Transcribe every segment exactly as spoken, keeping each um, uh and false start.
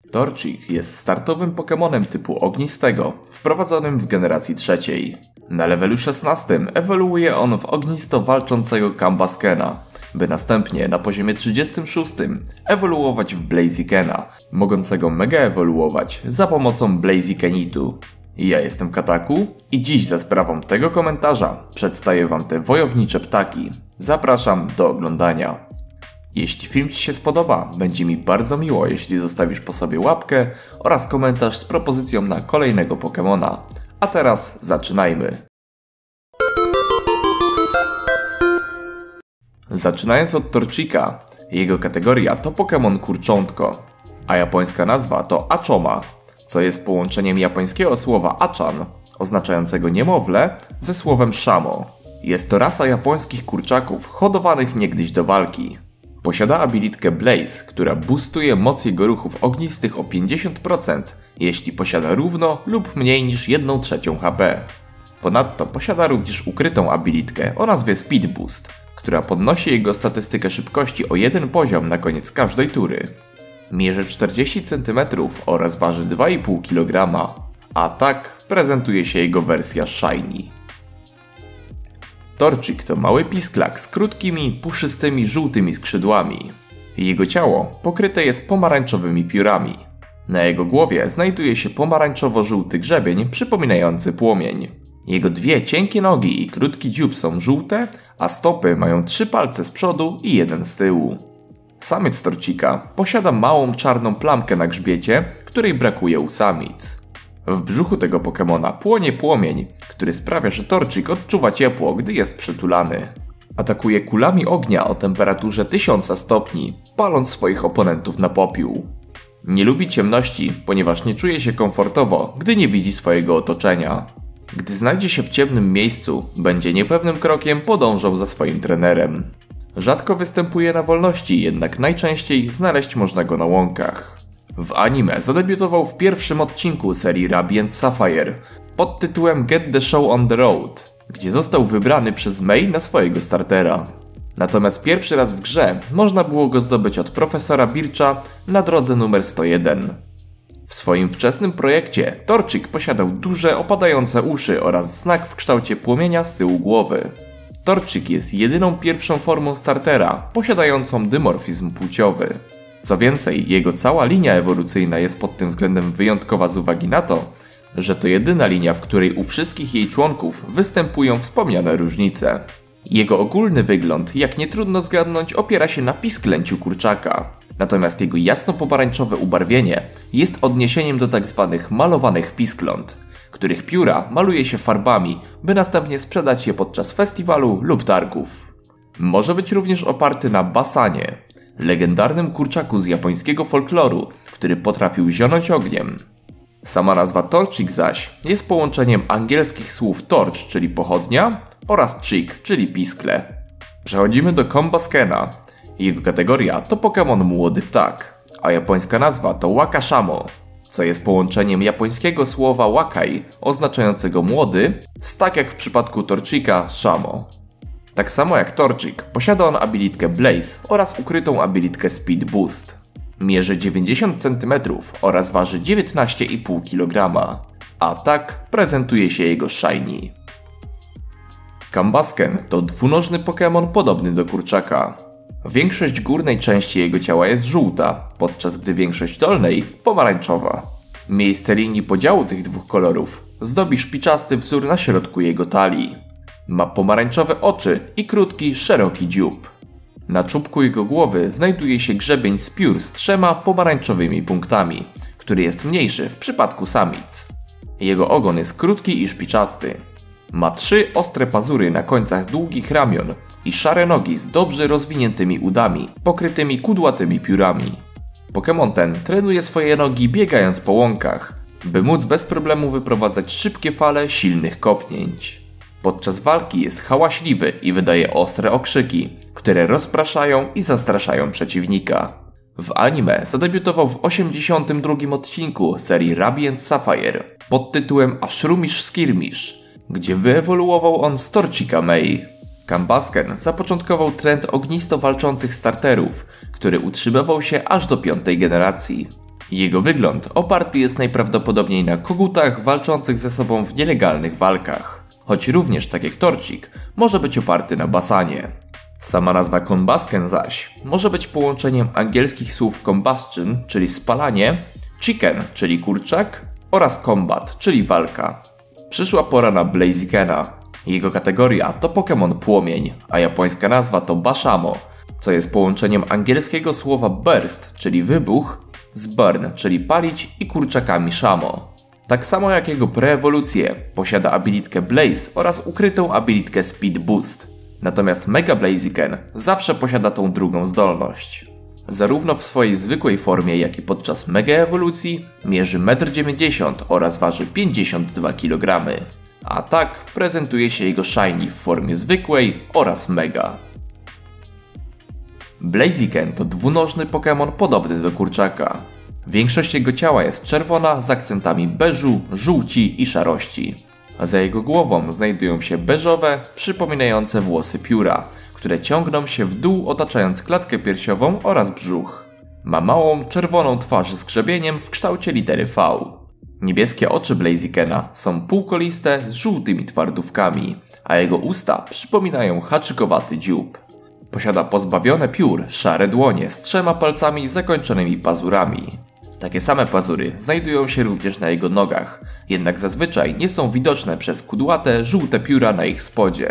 Torchic jest startowym Pokemonem typu ognistego, wprowadzonym w generacji trzeciej. Na levelu szesnastym ewoluuje on w ognisto walczącego Cambaskena, by następnie na poziomie trzydziestym szóstym ewoluować w Blazykena, mogącego mega ewoluować za pomocą Blazykenitu. Ja jestem Kataku i dziś za sprawą tego komentarza przedstawię wam te wojownicze ptaki. Zapraszam do oglądania. Jeśli film ci się spodoba, będzie mi bardzo miło, jeśli zostawisz po sobie łapkę oraz komentarz z propozycją na kolejnego Pokemona. A teraz zaczynajmy. Zaczynając od Torchica, jego kategoria to Pokémon kurczątko, a japońska nazwa to Achoma, co jest połączeniem japońskiego słowa achan, oznaczającego niemowlę, ze słowem shamo. Jest to rasa japońskich kurczaków hodowanych niegdyś do walki. Posiada abilitkę Blaze, która boostuje moc jego ruchów ognistych o pięćdziesiąt procent, jeśli posiada równo lub mniej niż jedną trzecią H P. Ponadto posiada również ukrytą abilitkę o nazwie Speed Boost, która podnosi jego statystykę szybkości o jeden poziom na koniec każdej tury. Mierzy czterdzieści centymetrów oraz waży dwa i pół kilograma, a tak prezentuje się jego wersja Shiny. Torchic to mały pisklak z krótkimi, puszystymi, żółtymi skrzydłami. Jego ciało pokryte jest pomarańczowymi piórami. Na jego głowie znajduje się pomarańczowo-żółty grzebień przypominający płomień. Jego dwie cienkie nogi i krótki dziób są żółte, a stopy mają trzy palce z przodu i jeden z tyłu. Samiec Torchica posiada małą czarną plamkę na grzbiecie, której brakuje u samic. W brzuchu tego Pokemona płonie płomień, który sprawia, że Torchic odczuwa ciepło, gdy jest przytulany. Atakuje kulami ognia o temperaturze tysiąc stopni, paląc swoich oponentów na popiół. Nie lubi ciemności, ponieważ nie czuje się komfortowo, gdy nie widzi swojego otoczenia. Gdy znajdzie się w ciemnym miejscu, będzie niepewnym krokiem podążał za swoim trenerem. Rzadko występuje na wolności, jednak najczęściej znaleźć można go na łąkach. W anime zadebiutował w pierwszym odcinku serii Ruby and Sapphire pod tytułem Get the Show on the Road, gdzie został wybrany przez Mei na swojego startera. Natomiast pierwszy raz w grze można było go zdobyć od profesora Bircha na drodze numer sto jeden. W swoim wczesnym projekcie Torchic posiadał duże, opadające uszy oraz znak w kształcie płomienia z tyłu głowy. Torchic jest jedyną pierwszą formą startera posiadającą dymorfizm płciowy. Co więcej, jego cała linia ewolucyjna jest pod tym względem wyjątkowa z uwagi na to, że to jedyna linia, w której u wszystkich jej członków występują wspomniane różnice. Jego ogólny wygląd, jak nie trudno zgadnąć, opiera się na pisklęciu kurczaka. Natomiast jego jasno-pomarańczowe ubarwienie jest odniesieniem do tzw. malowanych piskląt, których pióra maluje się farbami, by następnie sprzedać je podczas festiwalu lub targów. Może być również oparty na Basanie, legendarnym kurczaku z japońskiego folkloru, który potrafił zionąć ogniem. Sama nazwa Torchic zaś jest połączeniem angielskich słów torch, czyli pochodnia, oraz chick, czyli piskle. Przechodzimy do Cambaskena. Jego kategoria to Pokémon młody ptak, a japońska nazwa to Wakashamo, co jest połączeniem japońskiego słowa wakai, oznaczającego młody, z tak jak w przypadku Torchica shamo. Tak samo jak Torchic, posiada on abilitkę Blaze oraz ukrytą abilitkę Speed Boost. Mierzy dziewięćdziesiąt centymetrów oraz waży dziewiętnaście i pół kilograma, a tak prezentuje się jego Shiny. Cambasken to dwunożny Pokémon podobny do kurczaka. Większość górnej części jego ciała jest żółta, podczas gdy większość dolnej pomarańczowa. Miejsce linii podziału tych dwóch kolorów zdobi szpiczasty wzór na środku jego talii. Ma pomarańczowe oczy i krótki, szeroki dziób. Na czubku jego głowy znajduje się grzebień z piór z trzema pomarańczowymi punktami, który jest mniejszy w przypadku samic. Jego ogon jest krótki i szpiczasty. Ma trzy ostre pazury na końcach długich ramion i szare nogi z dobrze rozwiniętymi udami, pokrytymi kudłatymi piórami. Pokémon ten trenuje swoje nogi biegając po łąkach, by móc bez problemu wyprowadzać szybkie fale silnych kopnięć. Podczas walki jest hałaśliwy i wydaje ostre okrzyki, które rozpraszają i zastraszają przeciwnika. W anime zadebiutował w osiemdziesiątym drugim odcinku serii Ruby and Sapphire pod tytułem A Shroomish Skirmish, gdzie wyewoluował on z Torchica Mei. Cambasken zapoczątkował trend ognisto walczących starterów, który utrzymywał się aż do piątej generacji. Jego wygląd oparty jest najprawdopodobniej na kogutach walczących ze sobą w nielegalnych walkach, choć również, tak jak Torcik, może być oparty na basanie. Sama nazwa Combusken zaś może być połączeniem angielskich słów combustion, czyli spalanie, chicken, czyli kurczak, oraz combat, czyli walka. Przyszła pora na Blazikena. Jego kategoria to Pokémon Płomień, a japońska nazwa to Bashamo, co jest połączeniem angielskiego słowa burst, czyli wybuch, z burn, czyli palić, i kurczakami Shamo. Tak samo jak jego preewolucje, posiada abilitkę Blaze oraz ukrytą abilitkę Speed Boost. Natomiast Mega Blaziken zawsze posiada tą drugą zdolność. Zarówno w swojej zwykłej formie, jak i podczas mega ewolucji mierzy metr dziewięćdziesiąt oraz waży pięćdziesiąt dwa kilogramy. A tak prezentuje się jego Shiny w formie zwykłej oraz mega. Blaziken to dwunożny Pokémon podobny do kurczaka. Większość jego ciała jest czerwona z akcentami beżu, żółci i szarości. A za jego głową znajdują się beżowe, przypominające włosy pióra, które ciągną się w dół, otaczając klatkę piersiową oraz brzuch. Ma małą, czerwoną twarz z grzebieniem w kształcie litery V. Niebieskie oczy Blazikena są półkoliste z żółtymi twardówkami, a jego usta przypominają haczykowaty dziób. Posiada pozbawione piór szare dłonie z trzema palcami zakończonymi pazurami. Takie same pazury znajdują się również na jego nogach, jednak zazwyczaj nie są widoczne przez kudłate, żółte pióra na ich spodzie.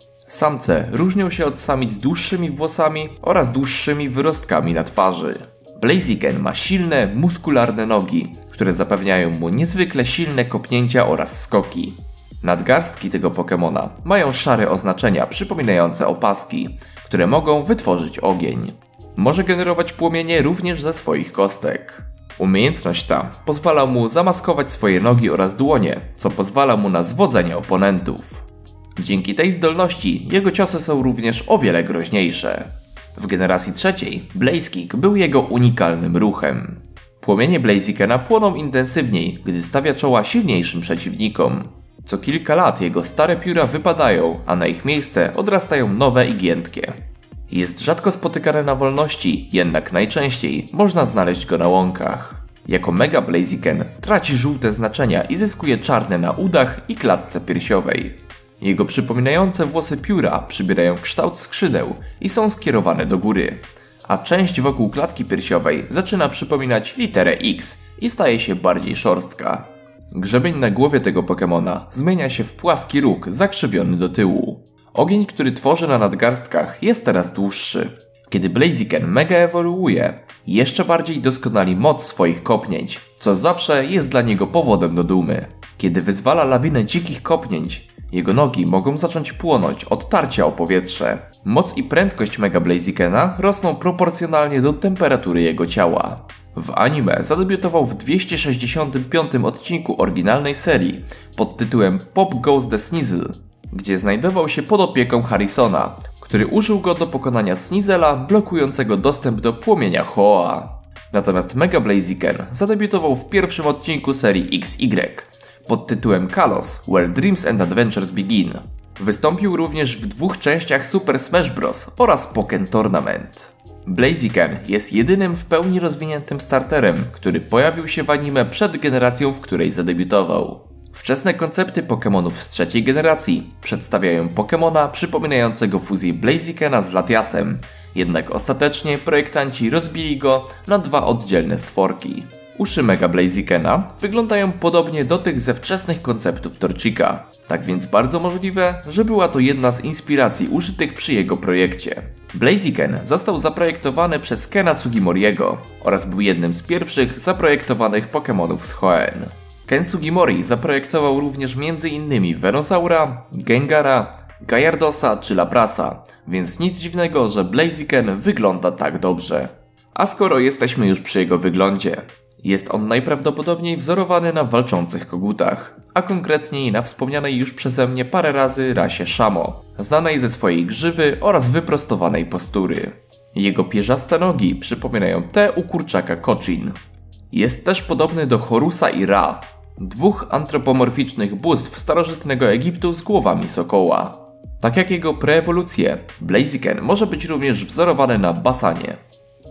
Samce różnią się od samic dłuższymi włosami oraz dłuższymi wyrostkami na twarzy. Blaziken ma silne, muskularne nogi, które zapewniają mu niezwykle silne kopnięcia oraz skoki. Nadgarstki tego Pokemona mają szare oznaczenia przypominające opaski, które mogą wytworzyć ogień. Może generować płomienie również ze swoich kostek. Umiejętność ta pozwala mu zamaskować swoje nogi oraz dłonie, co pozwala mu na zwodzenie oponentów. Dzięki tej zdolności jego ciosy są również o wiele groźniejsze. W generacji trzeciej Blazikick był jego unikalnym ruchem. Płomienie Blazikena płoną intensywniej, gdy stawia czoła silniejszym przeciwnikom. Co kilka lat jego stare pióra wypadają, a na ich miejsce odrastają nowe i giętkie. Jest rzadko spotykany na wolności, jednak najczęściej można znaleźć go na łąkach. Jako Mega Blaziken traci żółte znaczenia i zyskuje czarne na udach i klatce piersiowej. Jego przypominające włosy pióra przybierają kształt skrzydeł i są skierowane do góry, a część wokół klatki piersiowej zaczyna przypominać literę X i staje się bardziej szorstka. Grzebień na głowie tego Pokemona zmienia się w płaski róg zakrzywiony do tyłu. Ogień, który tworzy na nadgarstkach, jest teraz dłuższy. Kiedy Blaziken mega ewoluuje, jeszcze bardziej doskonali moc swoich kopnięć, co zawsze jest dla niego powodem do dumy. Kiedy wyzwala lawinę dzikich kopnięć, jego nogi mogą zacząć płonąć od tarcia o powietrze. Moc i prędkość Mega Blazikena rosną proporcjonalnie do temperatury jego ciała. W anime zadebiutował w dwieście sześćdziesiątym piątym odcinku oryginalnej serii pod tytułem Pop Goes the Sneasel, gdzie znajdował się pod opieką Harrisona, który użył go do pokonania Sneasela blokującego dostęp do płomienia Hoa. Natomiast Mega Blaziken zadebiutował w pierwszym odcinku serii X Y pod tytułem Kalos, Where Dreams and Adventures Begin. Wystąpił również w dwóch częściach Super Smash Bros. Oraz Pokken Tournament. Blaziken jest jedynym w pełni rozwiniętym starterem, który pojawił się w anime przed generacją, w której zadebiutował. Wczesne koncepty Pokemonów z trzeciej generacji przedstawiają Pokemona przypominającego fuzję Blazikena z Latiasem, jednak ostatecznie projektanci rozbili go na dwa oddzielne stworki. Uszy Mega Blazikena wyglądają podobnie do tych ze wczesnych konceptów Torchika, tak więc bardzo możliwe, że była to jedna z inspiracji użytych przy jego projekcie. Blaziken został zaprojektowany przez Kena Sugimoriego oraz był jednym z pierwszych zaprojektowanych Pokemonów z Hoenn. Ken Sugimori zaprojektował również między innymi Venusaura, Gengara, Gyaradosa czy Laprasa, więc nic dziwnego, że Blaziken wygląda tak dobrze. A skoro jesteśmy już przy jego wyglądzie, jest on najprawdopodobniej wzorowany na walczących kogutach, a konkretniej na wspomnianej już przeze mnie parę razy rasie Shamo, znanej ze swojej grzywy oraz wyprostowanej postury. Jego pierzaste nogi przypominają te u kurczaka Cochin. Jest też podobny do Horusa i Ra, dwóch antropomorficznych bóstw starożytnego Egiptu z głowami sokoła. Tak jak jego preewolucje, Blaziken może być również wzorowany na Basanie.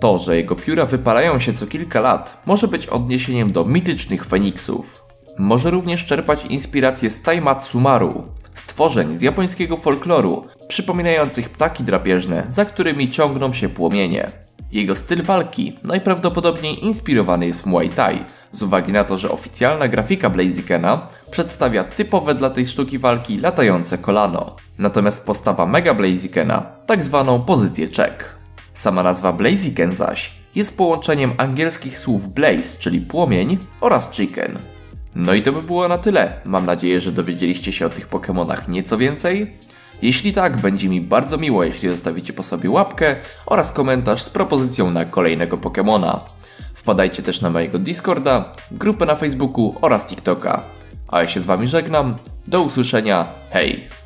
to, że jego pióra wypalają się co kilka lat, może być odniesieniem do mitycznych Feniksów. Może również czerpać inspirację z Taimatsu Maru, stworzeń z japońskiego folkloru, przypominających ptaki drapieżne, za którymi ciągną się płomienie. Jego styl walki najprawdopodobniej inspirowany jest Muay Thai, z uwagi na to, że oficjalna grafika Blazykena przedstawia typowe dla tej sztuki walki latające kolano. Natomiast postawa Mega Blazykena, tak zwaną pozycję check. Sama nazwa Blaziken zaś jest połączeniem angielskich słów blaze, czyli płomień, oraz chicken. No i to by było na tyle. Mam nadzieję, że dowiedzieliście się o tych Pokemonach nieco więcej. Jeśli tak, będzie mi bardzo miło, jeśli zostawicie po sobie łapkę oraz komentarz z propozycją na kolejnego Pokemona. Wpadajcie też na mojego Discorda, grupę na Facebooku oraz TikToka. A ja się z wami żegnam. Do usłyszenia. Hej!